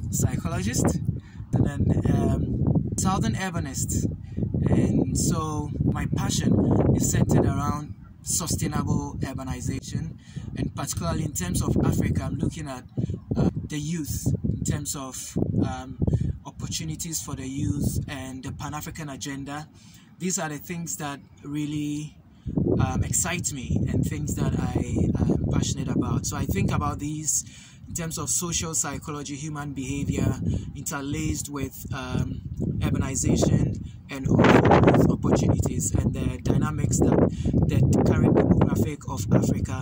psychologist, and then southern urbanist. And so my passion is centered around sustainable urbanization, and particularly in terms of Africa, I'm looking at the youth in terms of opportunities for the youth and the Pan-African agenda. These are the things that really excite me and things that I am passionate about. So I think about these in terms of social psychology, human behavior, interlaced with urbanization and also with opportunities and the dynamics that the current demographic of Africa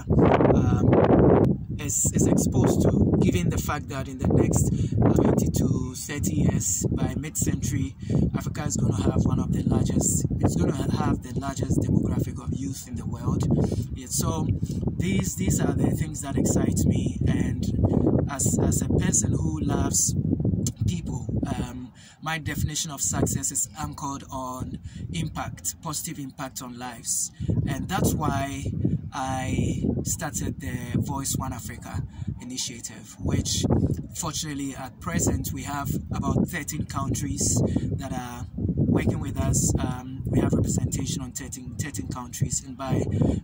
is exposed to, given the fact that in the next 20 to 30 years, by mid-century, Africa is going to have it's going to have the largest demographic of youth in the world. Yeah, so these are the things that excite me, and as a person who loves people, my definition of success is anchored on impact, positive impact on lives. And that's why I started the Voice One Africa initiative, which fortunately at present we have about 13 countries that are working with us. We have representation on 13 countries, and by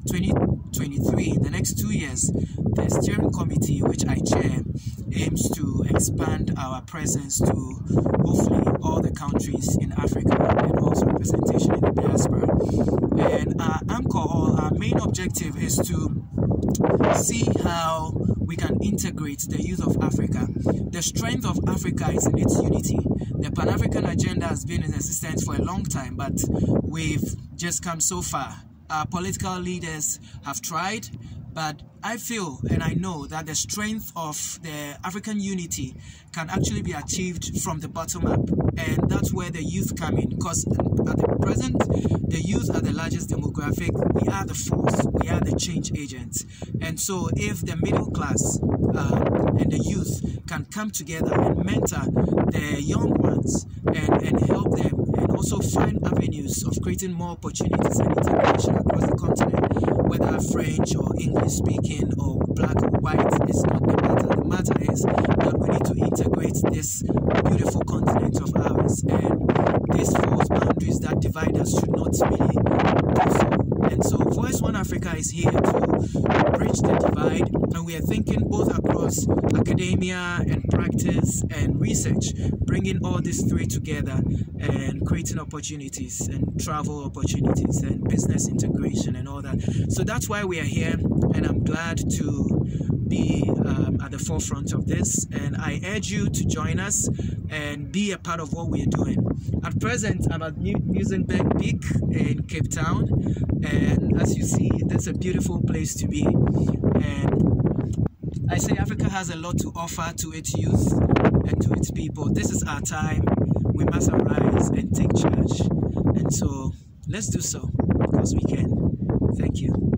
2023, in the next 2 years, the steering committee, which I chair, aims to expand our presence to hopefully all the countries in Africa and also representation in the diaspora. And our anchor, or our main objective, is to see how we can integrate the youth of Africa. The strength of Africa is in its unity. The Pan-African agenda has been in existence for a long time, but we've just come so far. Our political leaders have tried, but I feel and I know that the strength of the African unity can actually be achieved from the bottom up, and that's where the youth come in, because at the present, the youth are the largest demographic. We are the force, we are the change agents. And so if the middle class and the youth can come together and mentor the young ones and help them, and also find avenues of creating more opportunities and integration across the continent, whether French or English speaking or black or white, is not the matter. The matter is that we need to integrate this beautiful continent of ours, and these false boundaries that divide us should not really do so. And so Voice One Africa is here to bridge the divide, and we are thinking both across academia and practice and research, bringing all these three together and creating opportunities and travel opportunities and business integration and all that. So that's why we are here, and I'm glad to be at the forefront of this, and I urge you to join us and be a part of what we are doing. At present, I'm at Muizenberg Peak in Cape Town, and as you see, that's a beautiful place to be. And I say Africa has a lot to offer to its youth and to its people. This is our time. We must arise and take charge, and so let's do so, because we can. Thank you.